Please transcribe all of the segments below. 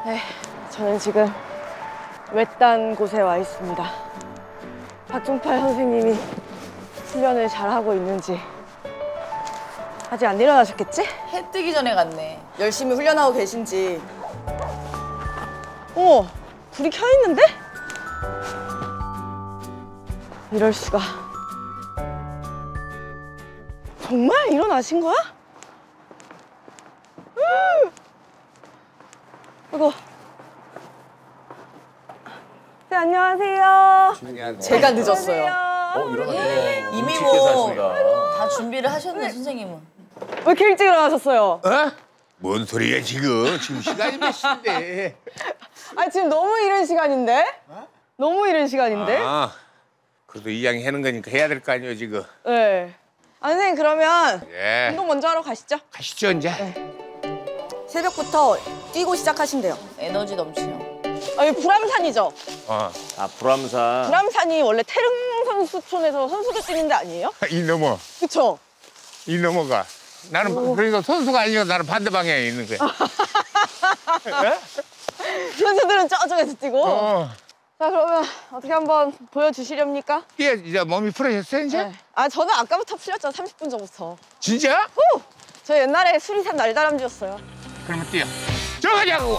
네, 저는 지금 외딴 곳에 와 있습니다. 박종팔 선생님이 훈련을 잘하고 있는지 아직 안 일어나셨겠지? 해 뜨기 전에 갔네. 열심히 훈련하고 계신지. 어머, 불이 켜 있는데? 이럴 수가. 정말 일어나신 거야? 이거. 네, 안녕하세요. 제가 늦었어요. 일어났네. 이미 일찍 뭐 깨셨습니다. 다 준비를 하셨네, 선생님은. 왜 이렇게 일찍 일어나셨어요? 어? 뭔 소리야 지금? 지금 시간이 몇 시인데? 아, 지금 너무 이른 시간인데? 너무 이른 시간인데? 아, 그래도 이 양이 하는 거니까 해야 될 거 아니에요 지금? 네. 아, 선생님 그러면 예. 운동 먼저 하러 가시죠. 가시죠 이제. 새벽부터 뛰고 시작하신대요. 에너지 넘치요. 아, 여기 불암산이죠? 어. 아, 불암산. 불암산이 원래 태릉 선수촌에서 선수들 뛰는 데 아니에요? 이 넘어. 그쵸? 이 넘어가. 나는 그러니까 선수가 아니고 나는 반대 방향에 있는 거야. 선수들은 저쪽에서 뛰고. 어. 자, 그러면 어떻게 한번 보여주시렵니까? 이제 몸이 풀어졌어요 이제? 네. 아, 저는 아까부터 풀렸죠. 30분 전부터. 진짜? 저 옛날에 수리산 날다람쥐였어요. 그러면 뛰어. 저 가자고.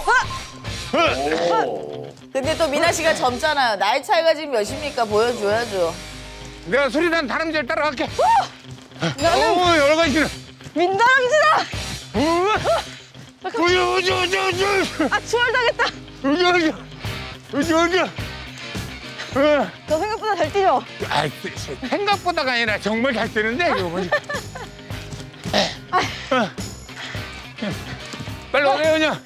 오. 근데 또 미나 씨가 젊잖아요. 나이 차이가 지금 몇입니까? 보여줘야죠. 내가 소리난 다람쥐를 따라갈게. 나는 여러 가지. 민다람쥐다! 우주. 아, 추월당했다. 우주. 저 생각보다 잘 뛰죠? 아, 생각보다가 아니라 정말 잘 뛰는데 이거 뭐지? 빨리 오세요 그냥.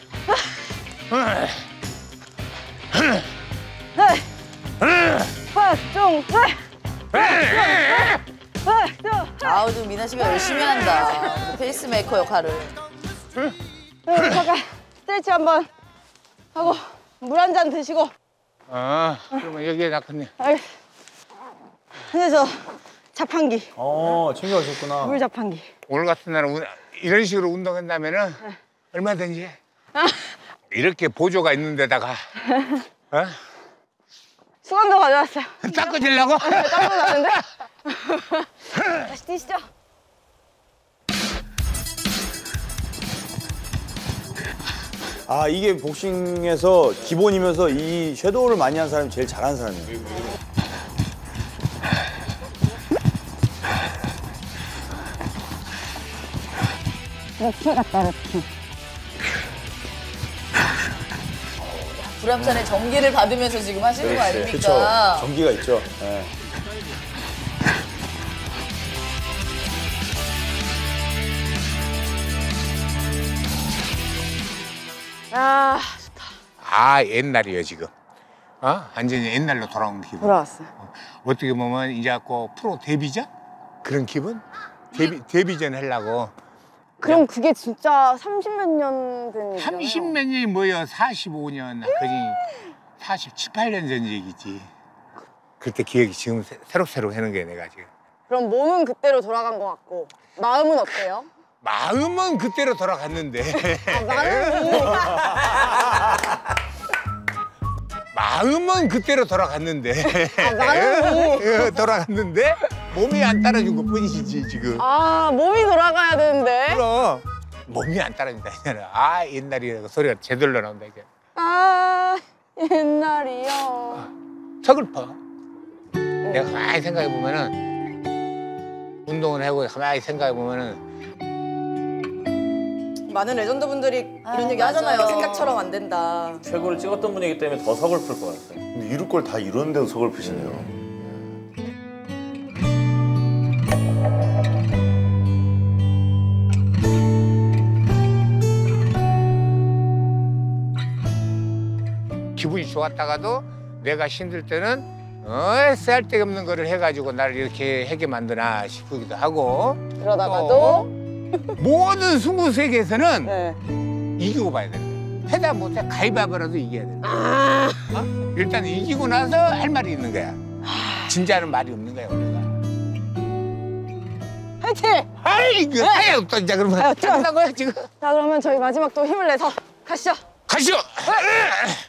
아우, 좀 미나 씨가 열심히 한다. 그 페이스메이커 역할을. 잠깐 스트레치 한번 하고 물 한 잔 드시고. 그러면 여기에 놨겠네. 근데 저 자판기, 챙겨오셨구나. 물 자판기. 오늘 같은 날은 이런 식으로 운동한다면은 얼마든지 이렇게 보조가 있는 데다가 수건도 가져왔어요. 닦아주려고? 땀도 나는데? 다시 뛰시죠. 아, 이게 복싱에서 기본이면서 이 섀도우를 많이 한 사람이 제일 잘하는 사람이에요. 이렇게 갔다 이렇게. 불암산에 전기를 받으면서 지금 하시는 거 아닙니까? 그렇죠. 전기가 있죠. 네. 아, 옛날이에요 지금. 완전히 옛날로 돌아온 기분. 돌아왔어요. 어떻게 보면 이제 꼭 프로 데뷔전? 그런 기분? 데뷔전 하려고. 그럼 그게 진짜 30몇 년 된 얘기잖아요. 30몇 년이 뭐야, 45년, 거의 47, 8년 전 얘기지. 그때 기억이 지금 새록새록 하는 거야, 내가 지금. 그럼 몸은 그때로 돌아간 것 같고 마음은 어때요? 마음은 그때로 돌아갔는데. 마음은 그때로 돌아갔는데. 마음이. 돌아갔는데 몸이 안 따라준 것 뿐이지, 지금. 아, 몸이 돌아가야 되는데. 그럼 몸이 안 따라준다 했잖아. 옛날이라고 소리가 제대로 나온다 이제. 옛날이요. 서글퍼. 내가 가만히 생각해 보면은 운동을 하고 가만히 생각해 보면은 많은 레전드 분들이 이런 얘기 맞아요. 하잖아요. 생각처럼 안 된다. 최고를 찍었던 분이기 때문에 더 서글플 것 같아요. 근데 이럴 걸 다 이러는데도 서글프시네요. 기분이 좋았다가도 내가 힘들 때는 쓸데없는 거를 해가지고 나를 이렇게 하게 만드나 싶기도 하고. 그러다가도 모든 승부 세계에서는 네. 이기고 봐야 되는 거야. 해다 못해 가위바위보라도 이겨야 돼. 일단 이기고 나서 할 말이 있는 거야. 진짜는 말이 없는 거야, 우리가. 화이팅! 아이고, 아유, 또 이제 그러면 아유, 뛰어요. 짠다고요, 지금? 자, 그러면 저희 마지막 또 힘을 내서 가시죠. 가시죠. 가시오.